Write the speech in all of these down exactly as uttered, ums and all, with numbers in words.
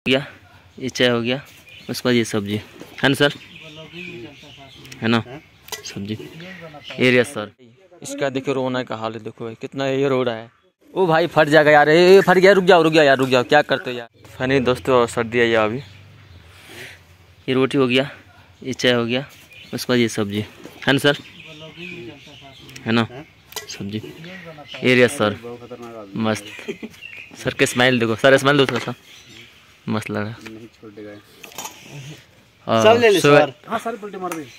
गया, ये चाय हो गया, उसके बाद ये सब्जी है ना सर, है ना सब्जी एरिया सर। इसका देखो रोना का हाल है, देखो भाई कितना ये रो रहा है। ओ भाई फट जाएगा यार, ये फट गया, रुक जाओ रुक जाओ यार, रुक जाओ, क्या करते हो यार। फनी दोस्तों सर्दी आई अभी, ये रोटी हो गया, ये चाय हो गया, उसके बाद ये सब्जी है ना सर, है ना सब्जी एरिया सर। मस्त सर के स्माइल देखो, सर स्माइल दो थोड़ा सा, मस्त लग रहा है। नहीं छोड़ देगा सब ले ले सर। हाँ सारी पलटी मार दी।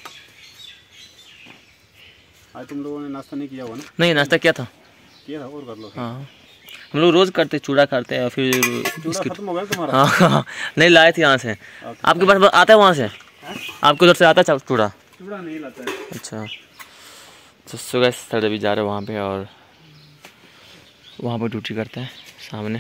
आज तुम लोगों ने नाश्ता नहीं किया हुआ ना? नहीं नाश्ता किया था, किया था और कर लो। हाँ हम लोग रोज करते, चूड़ा खाते हैं, फिर खत्म हो गया तुम्हारा। हाँ नहीं लाए थे यहाँ से, आपके पास आता है वहाँ से? आपके उधर से आता है चूड़ा? चूड़ा नहीं लाता है। अच्छा तो सुबह सर अभी जा रहे हैं वहाँ पे, और वहाँ पर ड्यूटी करते हैं सामने।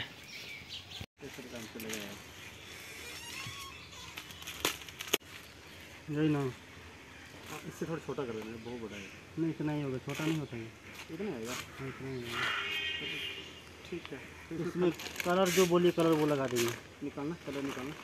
यही ना, इससे थोड़ा छोटा कर देना, बहुत बड़ा है। नहीं इतना ही होगा, छोटा नहीं होता है। इतना आएगा? हाँ इतना ही होगा। ठीक है, इसमें कलर जो बोलिए कलर वो लगा देंगे। निकालना कलर निकालना।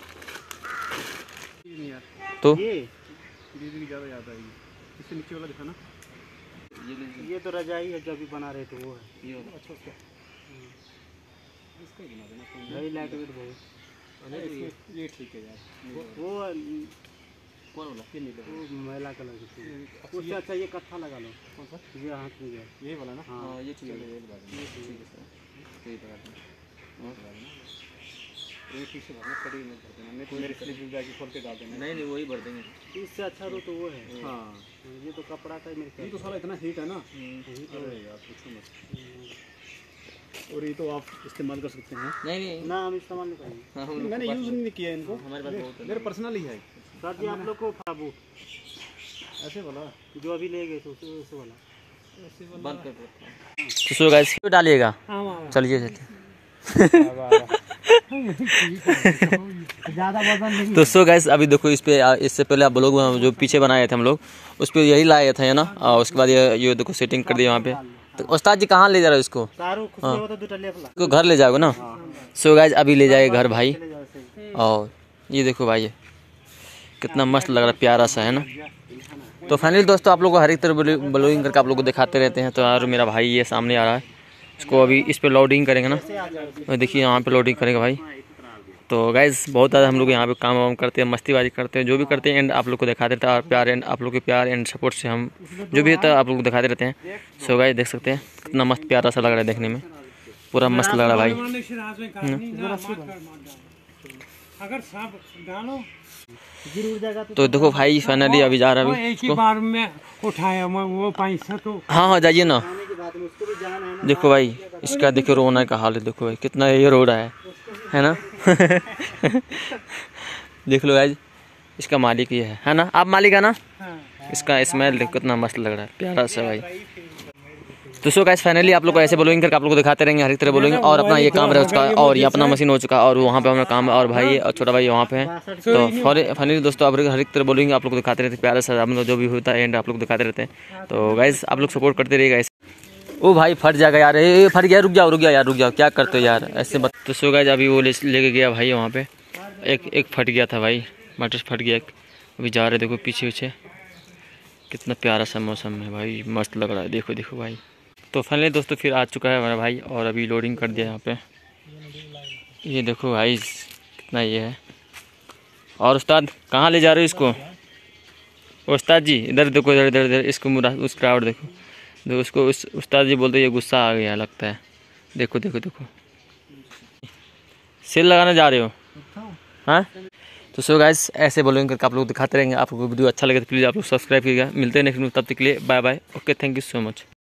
ये नहीं यार, तो ये दीदी की ज़्यादा याद आएगी। इससे नीचे वाला दिखाना। ये ये तो रजाई है, जो अभी बना रहे थे वो है। ये अच्छा उसका इसका ही बना देना, भाई लाइट वेट बहुत। ये ठीक है यार, वो कौन वाला? ये नहीं, वो मैला कलर की। उससे अच्छा ये कत्था लगा लो। कौन सा? ये हाथ में गया, ये वाला ना। हाँ ये ठीक है, ये लगा देना। ये ठीक है सर, ये लगा देना और लगा देना। ये ठीक से भरना, कड़ी में भर देना, नहीं तो मेरे स्लीप में जाके खोल के डाल देना। नहीं नहीं वही भर देंगे, इससे अच्छा रो तो वो है। हाँ ये तो कपड़ा का ही मेरे, ये तो साला इतना हीट है ना। अरे यार पूछो मत। और ये तो आप इस्तेमाल कर सकते हैं। नहीं नहीं ना हम इस्तेमाल नहीं करेंगे, मैंने यूज़ नहीं किया इनको, हमारे पास बहुत है, मेरे पर्सनल ही है। सर जी आप लोग को फाबू ऐसे वाला जो अभी ले गए थे उसे वाला ऐसे वाला बंद कर दो। तो सो गाइस क्यों डालिएगा, चलिए चलिए। ज़्यादा वजन नहीं। तो सो गाइस अभी देखो इस पे, इससे पहले आप ब्लॉग जो पीछे बनाए थे हम लोग उस पर यही लाए थे है ना, और उसके बाद ये ये देखो सेटिंग कर दिया वहाँ पे। तो उस्ताद जी कहाँ ले जा रहे हो इसको? इसको घर ले जाओगे ना? सो गाइस अभी ले जाएगा घर भाई, और ये देखो भाई कितना मस्त लग रहा है, प्यारा सा है ना। तो फाइनली दोस्तों आप लोग को हर एक तरह ब्लॉगिंग करके आप लोग को दिखाते रहते हैं। तो यार मेरा भाई ये सामने आ रहा है, इसको अभी इस पे लोडिंग करेंगे ना, तो देखिए यहाँ पे लोडिंग करेंगे भाई। तो गाइज बहुत ज़्यादा हम लोग यहाँ पे काम वाम करते हैं, मस्तीबाजी करते हैं, जो भी करते हैं एंड आप लोग को दिखाते रहते हैं। और प्यार एंड आप लोग के प्यार एंड सपोर्ट से हम जो भी होता है आप लोग को दिखाते रहते हैं। सो गाइज देख सकते हैं कितना मस्त प्यारा सा लग रहा है देखने में, पूरा मस्त लग रहा है भाई। तो देखो भाई फाइनली अभी जा रहा है, एक ही बार में उठाया वो पैसा। तो हाँ हाँ जाइए ना। देखो भाई इसका देखो रोना का हाल है, देखो भाई कितना ये रो रहा है, है ना। देख लो गाइस इसका मालिक ये है, है ना, आप मालिक है ना। इसका स्मेल देखो कितना मस्त लग रहा है, प्यारा सा भाई। तो सो गाइस फाइनली आप लोग को ऐसे बोलेंगे करके आप लोग को दिखाते रहेंगे, हर एक तरह बोलेंगे। और अपना ये काम रह चुका है, और ये अपना मशीन हो चुका है, और वहाँ पे अपना काम है, और भाई और छोटा भाई वहाँ पे है। तो फाइनली दोस्तों आप हर एक तरह बोलेंगे, आप लोग को दिखाते रहते प्यारा सा, हम लोग जो भी होता है एंड आप लोग दिखाते रहते हैं। तो गाइस आप लोग सपोर्ट करते रहिएगा ऐसे। ओ भाई फट जाएगा यार, ये फट गया, रुक जाओ रुक जाओ यार, रुक जाओ, क्या करते हो यार ऐसे मत। तो सो गाइस अभी वो लेके गया भाई वहाँ पे, एक एक फट गया था भाई, मटर फट गया। अभी जा रहे देखो पीछे पीछे, कितना प्यारा सा मौसम है भाई, मस्त लग रहा है, देखो देखो भाई। तो फाइनली दोस्तों फिर आ चुका है हमारा भाई, और अभी लोडिंग कर दिया यहाँ पे, ये देखो भाई कितना ये है। और उस्ताद कहाँ ले जा रहे हो इसको? उस्ताद जी इधर देखो, इधर इधर इधर इसको मुरा उस क्राउड देखो, देखो उसको उस उस्ताद जी बोलते ये गुस्सा आ गया लगता है। देखो देखो देखो सेल लगाने जा रहे हो? हाँ तो सो गाइस ऐसे बोलेंगे करके आप लोग दिखाते रहेंगे। आपको वीडियो अच्छा लगे तो प्लीज़ आप लोग सब्सक्राइब कीजिएगा। मिलते हैं नेक्स्ट वीडियो, तब तक के लिए bye bye, okay, thank you so much.